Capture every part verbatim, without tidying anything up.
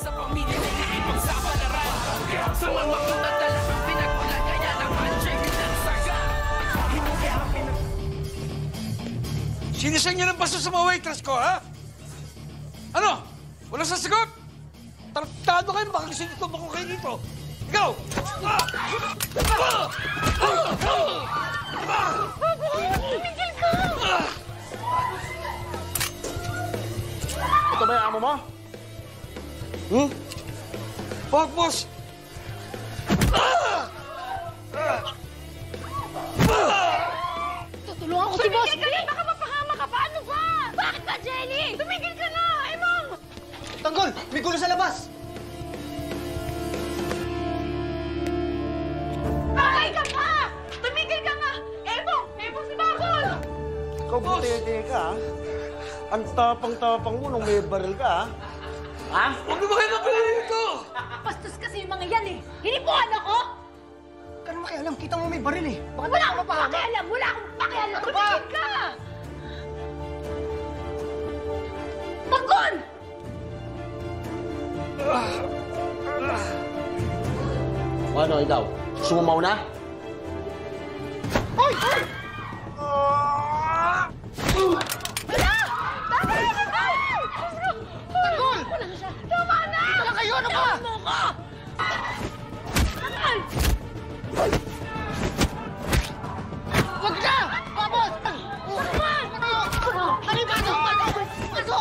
sa pamilya na iniipang sa palaran. Sa mga pinadala ng pinagmulan kaya naman check ng saga. Hindi ang pinag... Sinisan niyo ng baso sa mga waitress ko, ha? Ano? Walang sasagot? Tartado kayo, baka kasi dito bako kayo dito. Ikaw! Tumigil ka! Ito ba yung amo mo? Hmm? Wag, boss! Tutulungan ko si boss! Tumigil ka na! Baka mapahama ka pa! Ano ba? Bakit ba, Jenny? Tumigil ka na! Emong! Tanggol! May gulo sa labas! Bakit ka pa? Tumigil ka nga! Emong! Emong si Bakol! Ikaw butete ka, ha? Ang tapang-tapang mo nung may baril ka, ha? Ha? Huwag mo kayo mapilali ito! Bastos kasi yung mga yan eh! Hinipuan ako! Ka na makialam, kita mo may baril eh. Bakit Wala akong pakialam! Wala akong pakialam! Ano ba? Tumigil ka! Bakol! Ano, ikaw? Sumaw na? Ay! Ay! Wala! Bakit? Ay! Tanggol! Wala na siya! Tama na! Dito na kayo, ano ba? Tama mo ko! Bakal! Wag ka! Vamos! Bakal! Ano ba ito? Pasok!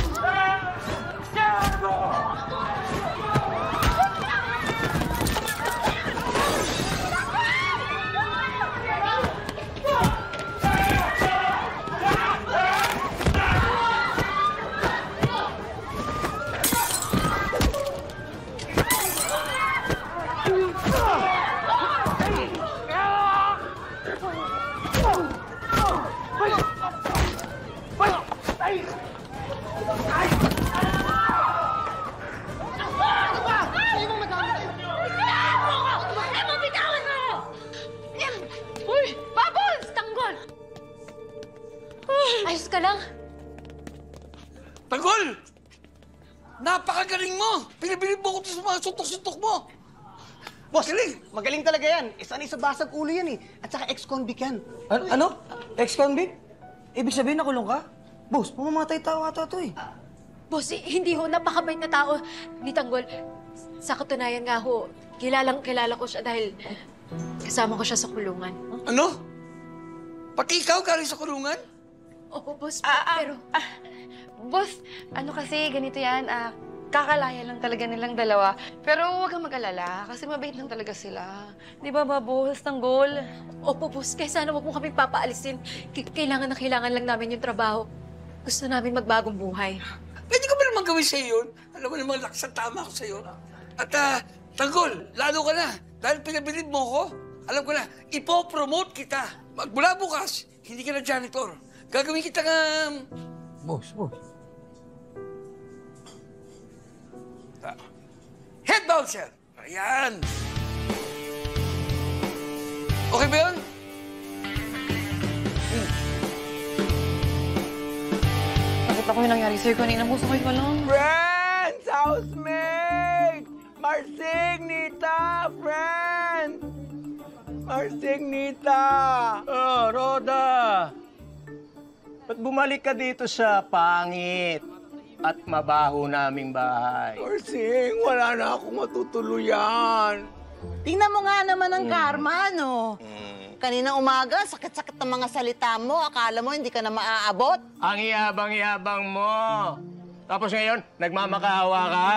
Ayos ka lang? Tanggol! Napakagaling mo! Pinibilib mo ko sa mga suntok-suntok mo! Boss, Galing! magaling talaga yan. Isa ni sa basag ulo yan eh. At saka ex-convict yan. Ano? ano? Ex-convict? Ibig sabihin nakulong ka? Boss, pumamatay tao ata to eh. Boss, eh, hindi ho, napakabait na tao ni Tanggol. Sa katunayan nga ho, kilalang kilala ko siya dahil kasama ko siya sa kulungan. Ano? Pati ikaw galing sa kulungan? Opo, boss, Ah, ah, pero... ah, boss, ano kasi, ganito yan, ah, kakalaya lang talaga nilang dalawa. Pero huwag kang mag-alala, kasi mabait lang talaga sila. Di ba ba, boss, Tanggol? Opo, boss, kaya sana huwag mo kaming papaalisin. K- kailangan na kailangan lang namin yung trabaho. Gusto namin magbagong buhay. Pwede ko ba naman gawin sa'yo yun? Alam mo namang lakas ang tama ko sa'yo. At, ah, Tanggol, lalo ka na. Dahil pinabilib mo ko, alam ko na, ipopromote kita. Magmula bukas, hindi ka na janitor. Gagawin kita nga... Boss, boss. Ah, head bouncer! Ayan! Okay ba yun? Hmm. Bakit ako yung nangyari sa'yo kanina? Gusto kayo ka lang. Friends! Housemate! Marsignita! Friends! Marsignita! Oh, Roda! Ba't bumalik ka dito sa pangit at mabaho naming bahay? Marsing, wala na akong matutuluyan. Tingnan mo nga naman ang karma, no? Mm. Kanina umaga, sakit-sakit ng mga salita mo. Akala mo hindi ka na maaabot? Ang iyabang-iyabang mo. Tapos ngayon, nagmamakaawa ka?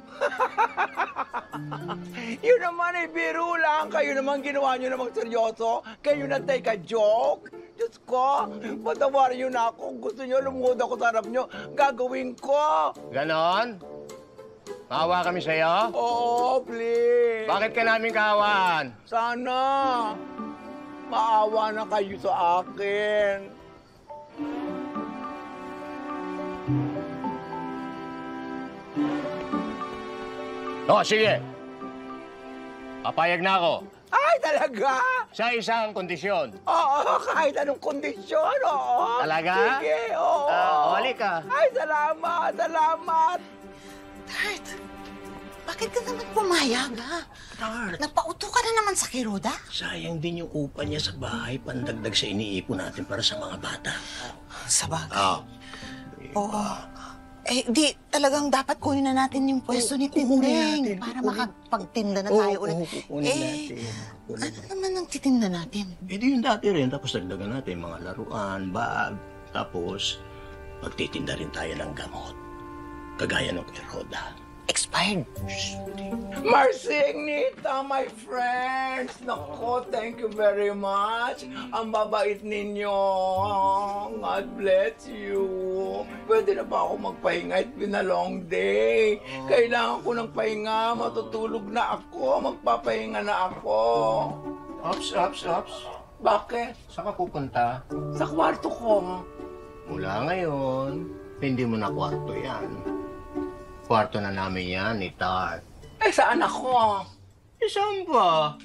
Yun naman ay biro lang. Kayo naman ginawa nyo namang seryoso. Kayo na take a joke. Diyos ko, patawarin nyo na ako. Gusto nyo, lumuhod ako sa harap nyo. Gagawin ko. Ganon? Maawa kami sa'yo? Oo, please. Bakit ka namin kaawaan? Sana. Maawa na kayo sa akin. O, sige. Papayag na ako. Ay, talaga? Sa isang kondisyon. Oo, kahit anong kondisyon, oo. Talaga? Sige, oo. Ah, halik ka. Ay, salamat, salamat. Dad! Bakit ka naman pumayag, ha? Tart, Napauto ka na naman sa Kiroda? sayang din yung upa niya sa bahay, pandagdag sa iniipon natin para sa mga bata. Sa bagay. Ah. Oo. Eh, di talagang dapat kunin na natin yung pwesto ni kukunin Tindeng natin, para kukunin. makapagtinda na Oo, tayo ulit. oo, kukunin eh, natin. Kukunin ano naman ang titinda natin? Eh di yung dati rin, tapos dagdagan natin mga laruan, bag, tapos magtitinda rin tayo ng gamot. Kagaya ng kay Roda. Expired. Marcy, Nita, my friends! Nako, thank you very much. Ang babait ninyo. God bless you. Pwede na ba ako magpahinga? It's been a long day. Kailangan ko ng pahinga. Matutulog na ako. Magpapahinga na ako. Ops, ops, ops. Bakit? Saan ka pupunta? Sa kwarto ko. Mula ngayon, hindi mo na kwarto yan. Kwarto na namin yan ni Tart. Eh, saan ako? Eh, saan ba?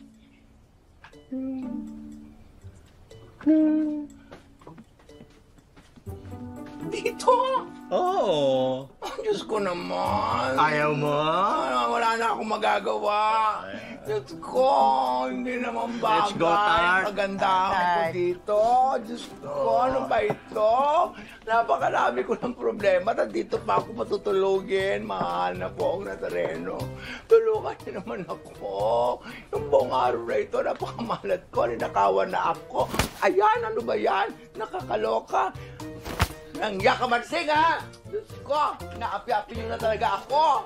Dito. Oo. Oh, Diyos ko naman. Ayaw mo? Ah, wala na akong magagawa. Diyos ko, hindi naman bagay. Let's go, Tart. Maganda ako dito. Diyos ko, ano ba ito? Napakarami ko ng problema. At dito pa ako matutulugin. Mahal na po ang Nazareno. Tulungan niyo naman ako. Yung buong araw na ito, napakamalat ko. Ninakawan na ako. Ayan, ano ba yan? Nakakaloka. Nangyak ka man, Sing, ha? Diyos ko, naapi-api niyo na talaga ako.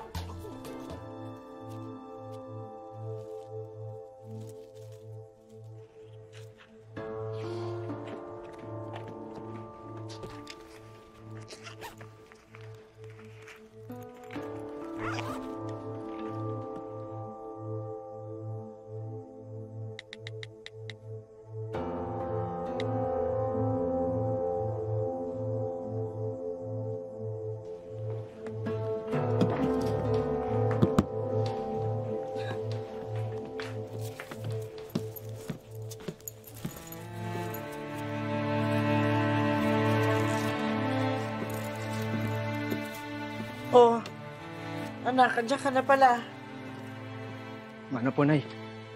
Oh, anak, andyan ka na pala. Ano po, Nay?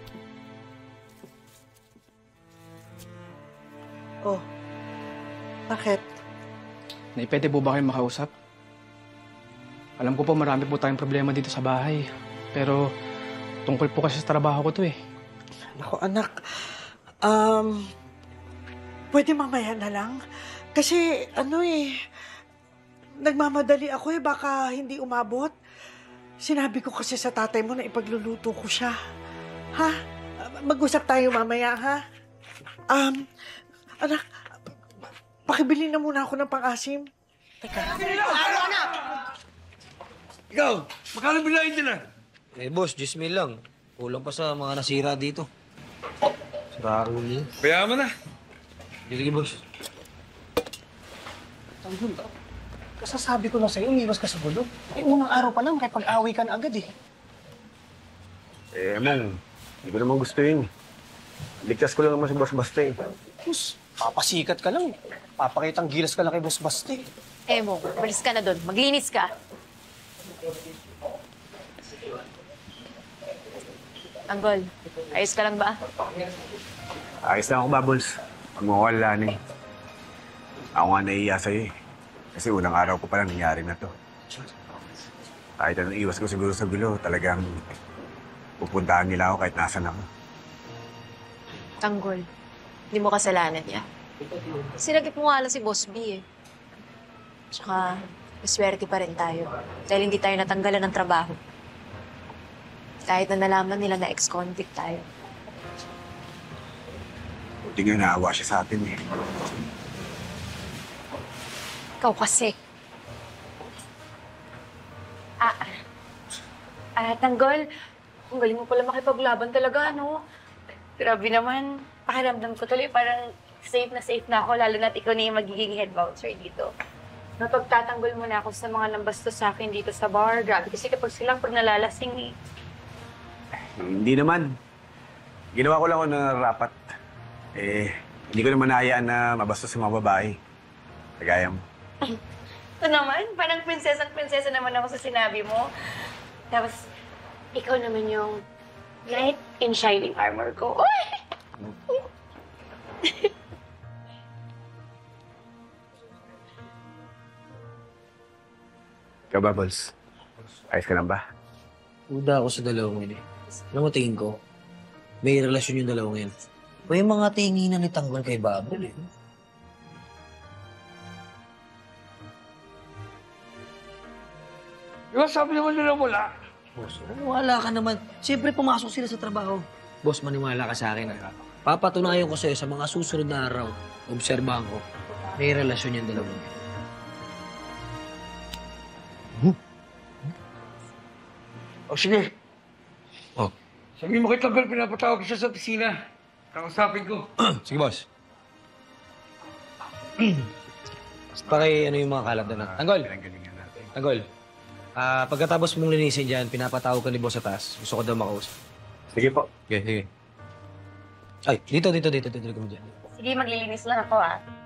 Oh, bakit? Nay, pwede po ba kayong makausap? Alam ko po marami po tayong problema dito sa bahay. Pero tungkol po kasi sa trabaho ko to eh. Ako, anak, um, pwede mamaya na lang? Kasi, ano eh, nagmamadali ako eh, baka hindi umabot. Sinabi ko kasi sa tatay mo na ipagluluto ko siya. Ha? Mag-usap tayo mamaya, ha? Um, anak, pakibili na muna ako ng pang-asim. Teka. Ano, anak? Ikaw, magkano bilahin din na? Eh, boss, diyos mil lang. Kulang pa sa mga nasira dito. Sira ulo. Kaya mo na. Sige, boss. Tanggol, kasasabi ko na sa'yo, umiwas ka sa gulo. Eh, unang araw pa lang, kaya pag-away ka na agad eh. Eh, Among, hindi ko naman gusto yun. Ligtas ko lang naman si Boss Baste. Boss, papasikat ka lang. Papakitang gilas ka lang kay Boss Baste. Eh mo, balis ka na doon. Maglinis ka. Anggol, ayos ka lang ba? Ayos lang ako, Bubbles. Pag mawala eh. Ako nga naiiya sa'yo eh. Kasi unang araw ko pa lang nangyari na to. Kahit anong iwas ko siguro sa gulo, talagang pupuntahan nila ako kahit nasan ako. Tanggol, hindi mo kasalanan niya. Sinagip mo nga lang si Boss B eh. Tsaka, maswerte pa rin tayo. Dahil hindi tayo natanggalan ng trabaho. Kahit na nalaman nila na ex-convict tayo. Buti nga naawa siya sa atin eh. Ikaw kasi. Ah, ah, Tanggol, ang galing mo pala makipaglaban talaga, no? Grabe naman. Pakiramdam ko tuloy, parang safe na safe na ako, lalo na't ikaw na yung magiging head bouncer dito. Napagtatanggol mo na ako sa mga nambastos sa akin dito sa bar. Grabe kasi kapag silang pag nalalasing eh. Hindi naman. Ginawa ko lang ako ng rapat. Eh, hindi ko naman naayaan na mabastos sa mga babae. Kagaya mo. Ito naman, parang prinsesang-prinsesa naman ako sa sinabi mo. Tapos, ikaw naman yung knight in shining armor ko. Uy! Ikaw, Bubbles. Ayos ka lang ba? Uda ako sa dalawang yun eh. Alam mo, tingin ko, may relasyon yung dalawang yun. May mga tinginan ni Tanggol kay Babol eh. Di ba sabi naman nila wala? Boss, wala ka naman. Siyempre, pumasok sila sa trabaho. Boss, maniwala ka sa akin. Ah. Papatunayan ko sa'yo sa mga susunod na araw. Obserbahan ko. May relasyon yung dalawang yun. O sige. Oh. Sabihin mo kay Tanggol, pinapatawag siya sa opisina. Kausapin ko. Sige, boss. Paki, ano yung mga kalat doon, ha? Tanggol! Tanggol. Ah, pagkatapos mong linisin dyan, pinapatawag ka ni boss sa taas. Gusto ko daw makausap. Sige po. Okay, sige. Ay, dito, dito, dito, dito, dito, dito. Sige, maglilinis lang ako ah.